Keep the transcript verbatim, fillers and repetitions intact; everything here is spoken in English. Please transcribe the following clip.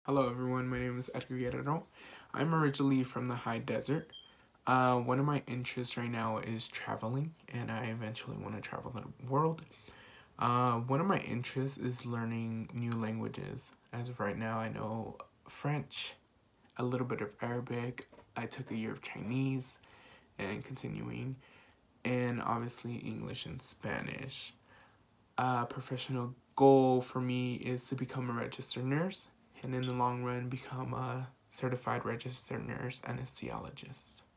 Hello everyone, my name is Edgar Guerrero. I'm originally from the high desert. Uh, one of my interests right now is traveling, and I eventually want to travel the world. Uh, one of my interests is learning new languages. As of right now, I know French, a little bit of Arabic. I took a year of Chinese and continuing, and obviously English and Spanish. A professional goal for me is to become a registered nurse, and in the long run become a certified registered nurse anesthesiologist.